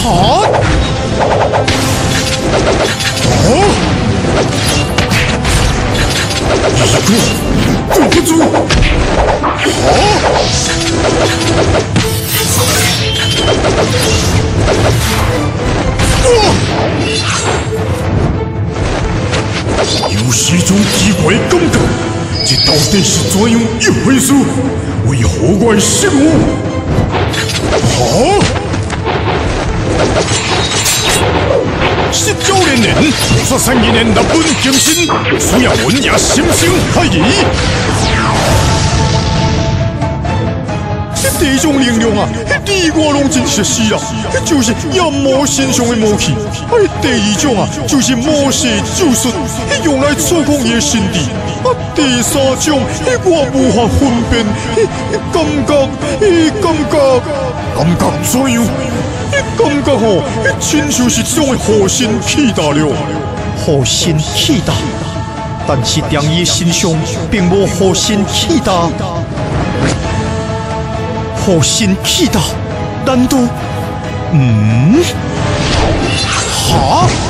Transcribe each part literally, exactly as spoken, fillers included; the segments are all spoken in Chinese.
好！哦！一个顾不住！好！哦！有时种奇怪感觉，这到底是怎样一回事？为何我失误？好！十九年年，十三年日本剑心，苏亚文也心生怀疑。这第一种力量啊，你我拢真熟悉啦，就是妖魔身上的魔气。啊，第二种啊，就是魔蛇咒术，用来操控伊的身体。啊，第三种，我无法分辨，感觉，感觉，感觉怎样？感觉吼，亲像是种的火星气大了。 火星气大，但是在伊身上并无火星气大。火星气大，难道？嗯？哈？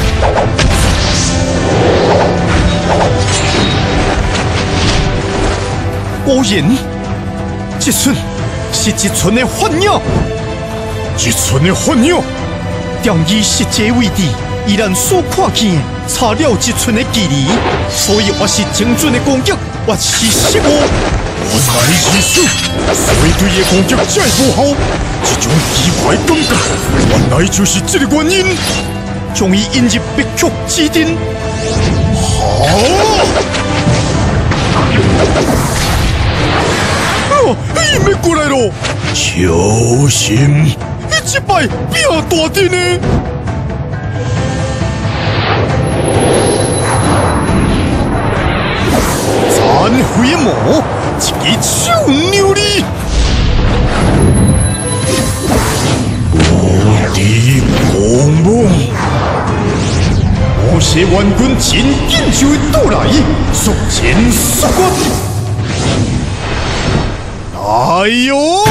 果然，这寸是一寸的幻影。 一寸的幻影， 在伊实际位置，依然所看见差了一寸的距离，所以我是精准的攻击，我是失误。 原来如此，所以对伊的攻击才无效。这种奇怪感觉，原来就是这个原因。 将伊引入必曲之中。 好！啊！伊要过来咯！小心！这摆变大阵呢！残灰魔，一个臭妞哩！无敌狂魔，魔蛇援军真紧就会到来，速前速决！哎呦！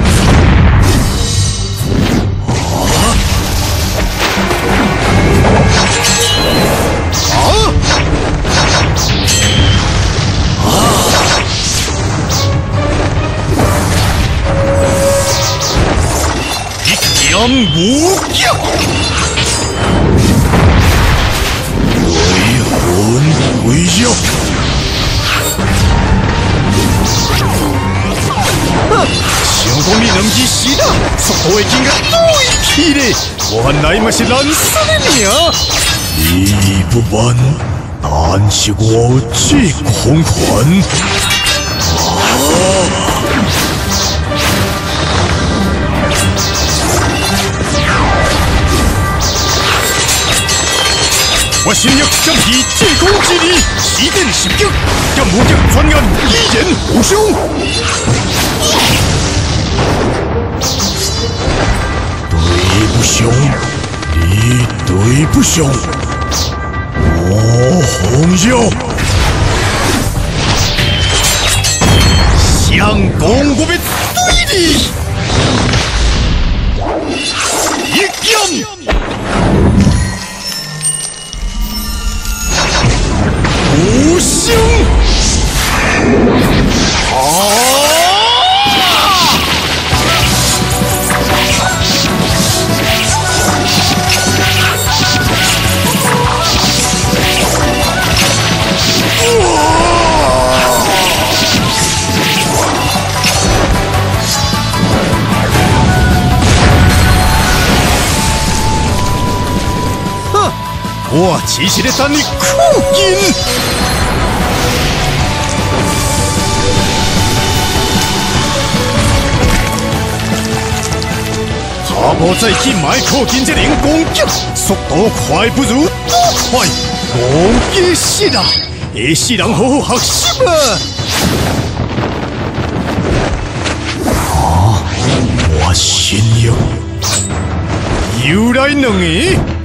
无脚，鬼魂鬼妖，哼！想讲你两只死啦，速度会经个对起咧，原来嘛是蓝色的命。你不慢，但是我这狂拳，啊！我先要将其借攻之力，洗电十击，将魔将传案一言无凶。对不凶，你对不凶，我红妖，相公我们对你一剑。无声！啊！哼！我其实咧等你酷劲。阿婆再去买靠近这人攻击，速度快不如多快，攻击死啊！下世人好好学习啊！啊！我心有，又来两个。